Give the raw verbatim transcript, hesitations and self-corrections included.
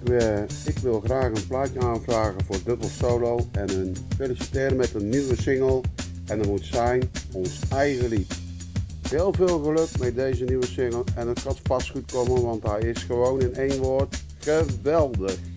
uh, ik wil graag een plaatje aanvragen voor Dubbel Solo en een feliciteren met een nieuwe single. En dat moet zijn Ons Eigen Lied. Heel veel geluk met deze nieuwe single en het gaat vast goed komen, want hij is gewoon in één woord geweldig.